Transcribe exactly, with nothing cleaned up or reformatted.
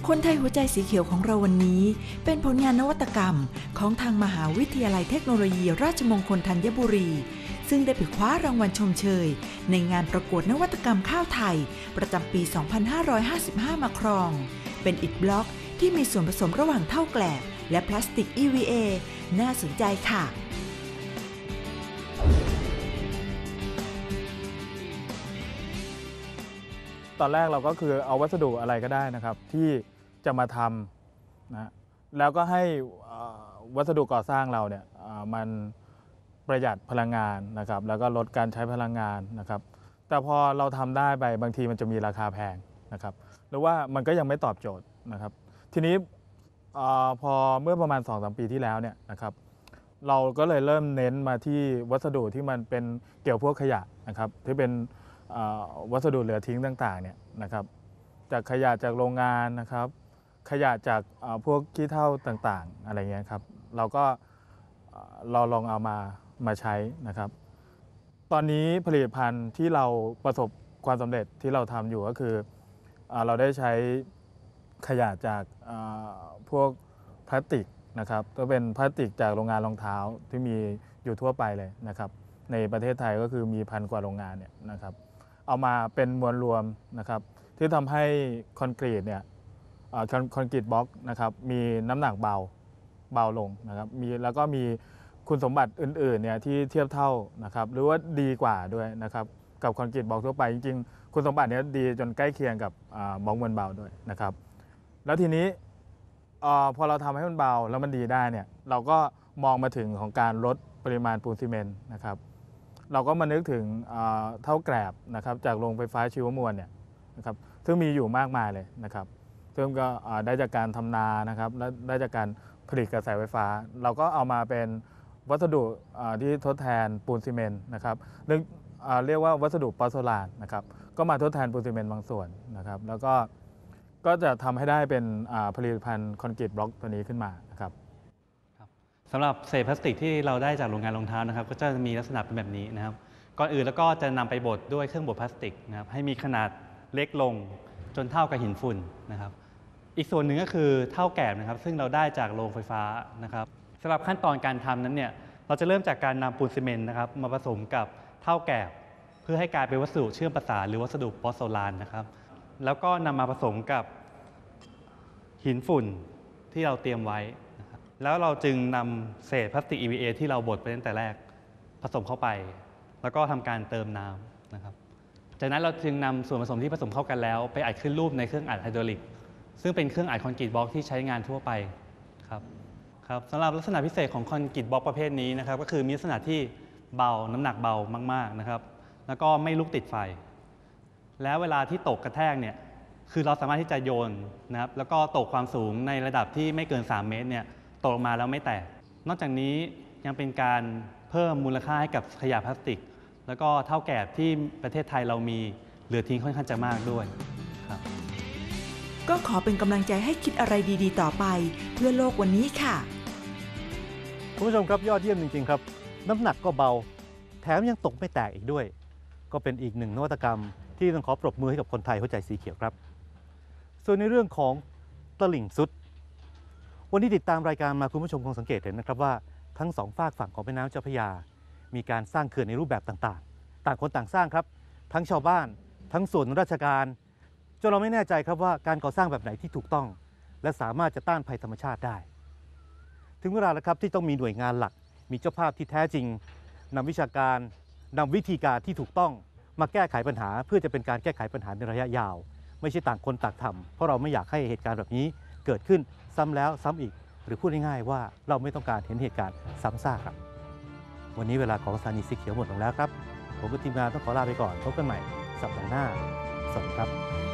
คนไทยหัวใจสีเขียวของเราวันนี้เป็นผลงานนวัตกรรมของทางมหาวิทยาลัยเทคโนโลยีราชมงคลธัญบุรีซึ่งได้ไปคว้ารางวัลชมเชยในงานประกวดนวัตกรรมข้าวไทยประจำปี สองพันห้าร้อยห้าสิบห้า มาครองเป็นอิฐบล็อกที่มีส่วนผสมระหว่างเท่าแกลบและพลาสติก อี วี เอ น่าสนใจค่ะตอนแรกเราก็คือเอาวัสดุอะไรก็ได้นะครับที่จะมาทำนะแล้วก็ให้วัสดุก่อสร้างเราเนี่ยมันประหยัดพลังงานนะครับแล้วก็ลดการใช้พลังงานนะครับแต่พอเราทำได้ไปบางทีมันจะมีราคาแพงนะครับหรือว่ามันก็ยังไม่ตอบโจทย์นะครับทีนี้พอเมื่อประมาณ สองถึงสาม ปีที่แล้วเนี่ยนะครับเราก็เลยเริ่มเน้นมาที่วัสดุที่มันเป็นเกี่ยวพวกขยะนะครับที่เป็นวัสดุเหลือทิ้งต่างๆเนี่ยนะครับจากขยะจากโรงงานนะครับขยะจากพวกขี้เถ้าต่างๆอะไรเงี้ยครับเราก็เราลองเอามามาใช้นะครับตอนนี้ผลิตภัณฑ์ที่เราประสบความสำเร็จที่เราทำอยู่ก็คือเราได้ใช้ขยะจากพวกพลาสติกนะครับก็เป็นพลาสติกจากโรงงานรองเท้าที่มีอยู่ทั่วไปเลยนะครับในประเทศไทยก็คือมีพันกว่าโรงงานเนี่ยนะครับเอามาเป็นมวลรวมนะครับที่ทำให้คอนกรีตเนี่ยคอนกรีตบล็อกนะครับมีน้ำหนักเบาเบาลงนะครับมีแล้วก็มีคุณสมบัติอื่นๆเนี่ยที่เทียบเท่านะครับหรือว่าดีกว่าด้วยนะครับกับคอนกรีตบล็อกทั่วไปจริงๆคุณสมบัตินี้ดีจนใกล้เคียงกับบล็อกมวลเบาด้วยนะครับแล้วทีนี้พอเราทำให้มันเบาแล้วมันดีได้เนี่ยเราก็มองมาถึงของการลดปริมาณปูนซีเมนต์นะครับเราก็มานึกถึงเท่าแกลบนะครับจากโรงไฟฟ้าชีวมวลเนี่ยนะครับซึ่งมีอยู่มากมายเลยนะครับซึ่งก็ได้จากการทำนานะครับและได้จากการผลิตกระแสไฟฟ้าเราก็เอามาเป็นวัสดุที่ทดแทนปูนซีเมนต์นะครับเรื่องเรียกว่าวัสดุปอสโซลานนะครับก็มาทดแทนปูนซีเมนต์บางส่วนนะครับแล้วก็ก็จะทำให้ได้เป็นผลิตภัณฑ์คอนกรีตบล็อกตัวนี้ขึ้นมานะครับสำหรับเศษพลาสติกที่เราได้จากโรงงานรองเท้านะครับก็จะมีลักษณะเป็นแบบนี้นะครับก่อนอื่นแล้วก็จะนำไปบดด้วยเครื่องบดพลาสติกนะครับให้มีขนาดเล็กลงจนเท่ากับหินฝุ่นนะครับอีกส่วนหนึ่งก็คือเท่าแกบนะครับซึ่งเราได้จากโรงไฟฟ้านะครับสำหรับขั้นตอนการทำนั้นเนี่ยเราจะเริ่มจากการนำปูนซีเมนต์นะครับมาผสมกับเท่าแกบเพื่อให้กลายเป็นวัสดุเชื่อมประสานหรือวัสดุปอสโซลานนะครับแล้วก็นำมาผสมกับหินฝุ่นที่เราเตรียมไว้นะครับแล้วเราจึงนำเศษพลาสติก อี วี เอ ที่เราบดไปตั้งแต่แรกผสมเข้าไปแล้วก็ทำการเติมน้ำนะครับจากนั้นเราจึงนำส่วนผสมที่ผสมเข้ากันแล้วไปอัดขึ้นรูปในเครื่องอัดไฮดรอลิกซึ่งเป็นเครื่องอัดคอนกรีตบล็อกที่ใช้งานทั่วไปครับครับสำหรับลักษณะพิเศษของคอนกรีตบล็อกประเภทนี้นะครับก็คือมีลักษณะที่เบาน้ำหนักเบามากๆนะครับแล้วก็ไม่ลุกติดไฟแล้วเวลาที่ตกกระแทกเนี่ยคือเราสามารถที่จะโยนนะครับแล้วก็ตกความสูงในระดับที่ไม่เกินสามเมตรเนี่ยตกลงมาแล้วไม่แตกนอกจากนี้ยังเป็นการเพิ่มมูลค่าให้กับขยะพลาสติกแล้วก็เท่าแกบที่ประเทศไทยเรามีเหลือทิ้งค่อนข้างจะมากด้วยครับก็ขอเป็นกำลังใจให้คิดอะไรดีๆต่อไปเพื่อโลกวันนี้ค่ะคุณผู้ชมครับยอดเยี่ยมจริงๆครับน้ำหนักก็เบาแถมยังตกไม่แตกอีกด้วยก็เป็นอีกหนึ่งนวัตกรรมที่ต้องขอปรบมือให้กับคนไทยหัวใจสีเขียวครับส่วนในเรื่องของตลิ่งสุดวันนี้ติดตามรายการมาคุณผู้ชมคงสังเกตเห็นนะครับว่าทั้งสองฝากฝั่งของแม่น้ำเจ้าพระยามีการสร้างเขื่อนในรูปแบบต่างๆต่างคนต่างสร้างครับทั้งชาวบ้านทั้งส่วนราชการจนเราไม่แน่ใจครับว่าการก่อสร้างแบบไหนที่ถูกต้องและสามารถจะต้านภัยธรรมชาติได้ถึงเวลาแล้วครับที่ต้องมีหน่วยงานหลักมีเจ้าภาพที่แท้จริงนำวิชาการนำวิธีการที่ถูกต้องมาแก้ไขปัญหาเพื่อจะเป็นการแก้ไขปัญหาในระยะยาวไม่ใช่ต่างคนต่างทำเพราะเราไม่อยากให้เหตุการณ์แบบนี้เกิดขึ้นซ้ำแล้วซ้ำอีกหรือพูดง่ายๆว่าเราไม่ต้องการเห็นเหตุการณ์ซ้ำซากครับวันนี้เวลาของสถานีสีเขียวหมดลงแล้วครับผมกับทีมงานต้องขอลาไปก่อนพบกันใหม่สัปดาห์หน้าสวัสดีครับ